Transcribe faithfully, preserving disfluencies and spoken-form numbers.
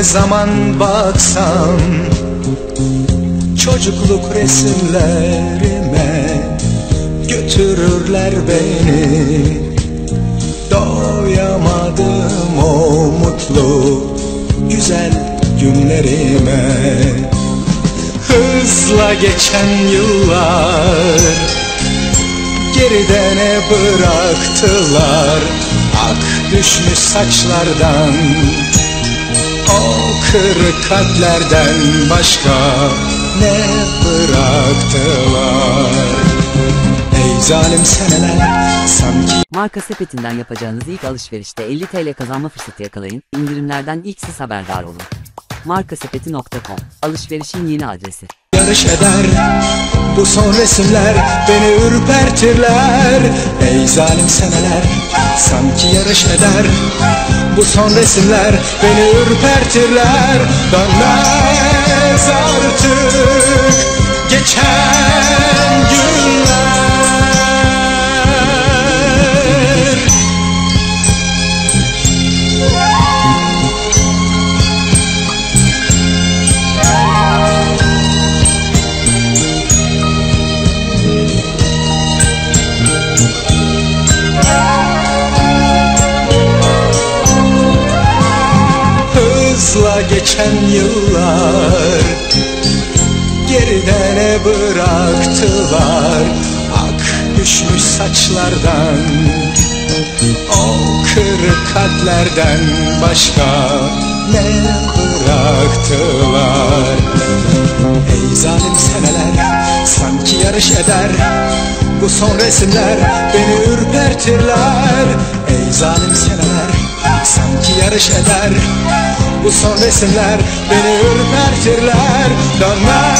zaman baksam çocukluk resimlerime, götürürler beni. Doyamadım o mutlu güzel günlerime. Hızla geçen yıllar geride ne bıraktılar? Ak düşmüş saçlardan, o kırık kalplerden başka ne bıraktılar? Ey zalim seneler sanki. Marka sepetinden yapacağınız ilk alışverişte elli TL kazanma fırsatı yakalayın. İndirimlerden ilk siz haberdar olun. markasepeti nokta com alışverişin yeni adresi. Yarış eder bu son resimler, beni ürpertirler. Ey zalim seneler sanki yarış eder bu son resimler, beni ürpertirler. Dönmez artık geçen günler. Hızla geçen yıllar geride ne bıraktılar? Ak düşmüş saçlardan, o kırık kalplerden başka ne bıraktılar? Ey zalim seneler sanki yarış eder bu son resimler, beni ürpertirler. Ey zalim seneler sanki yarış eder bu son resimler, beni ürpertirler. Dönmez